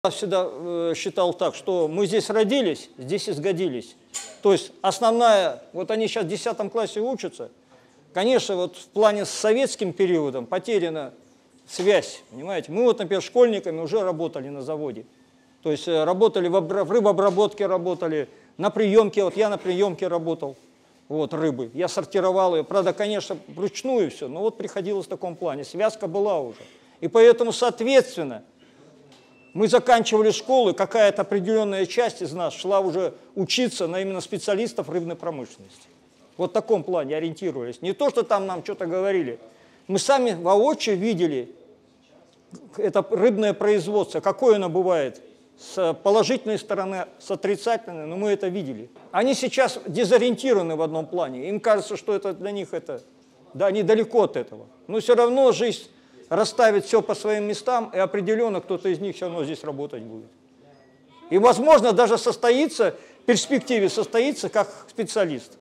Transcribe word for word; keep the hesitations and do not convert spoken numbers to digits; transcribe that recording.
Я всегда э, считал так, что мы здесь родились, здесь и сгодились. То есть основная, вот они сейчас в десятом классе учатся, конечно, вот в плане с советским периодом потеряна связь, понимаете. Мы вот, например, школьниками уже работали на заводе. То есть э, работали в, в рыбообработке, работали на приемке, вот я на приемке работал, вот, рыбы. Я сортировал ее, правда, конечно, вручную все, но вот приходилось в таком плане, связка была уже. И поэтому, соответственно, мы заканчивали школы, какая-то определенная часть из нас шла уже учиться на именно специалистов рыбной промышленности. Вот в таком плане ориентировались. Не то, что там нам что-то говорили. Мы сами воочию видели это рыбное производство, какое оно бывает, с положительной стороны, с отрицательной, но мы это видели. Они сейчас дезориентированы в одном плане. Им кажется, что это для них это, да, они далеко от этого. Но все равно жизнь расставит все по своим местам, и определенно кто-то из них все равно здесь работать будет. И, возможно, даже состоится, в перспективе состоится как специалист.